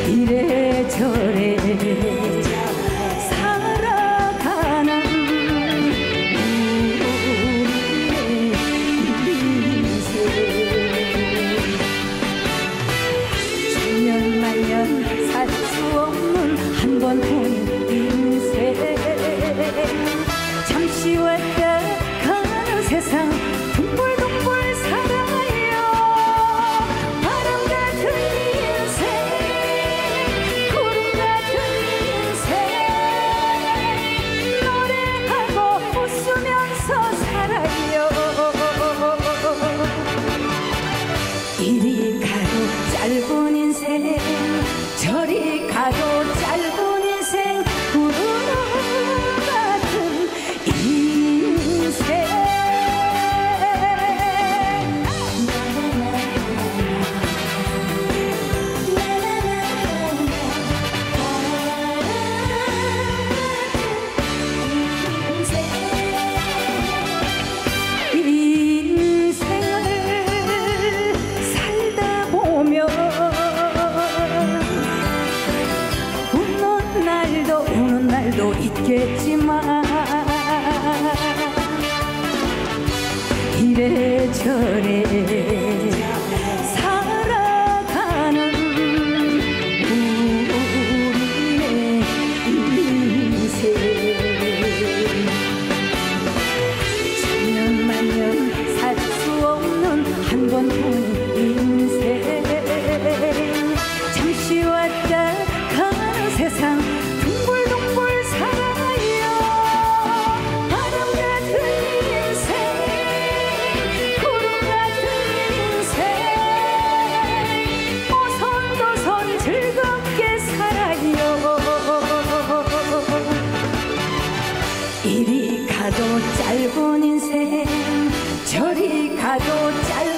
이래저래 살아가는 우리의 인생 천년만년 살 수 없는 한 번뿐인 인생 잠시 왔다 가는 세상 둥글둥글 살아요 바람 같은 인생 구름 같은 인생 노래하고 웃으면서 살아요 이리 가도 짧은 인생 저리 가도 짧은 인생 구름 같은 인생 인생을 살다 보면 우는 날도 있겠지만 이래저래 살아가는 우리의 인생 천년만년 살 수 없는 한 번뿐인 인생 잠시 왔다 가는 세상 둥글둥글 살아요 바람 같은 인생 구름 같은 인생 오손도손 즐겁게 살아요 이리 가도 짧은 인생 저리 가도 짧은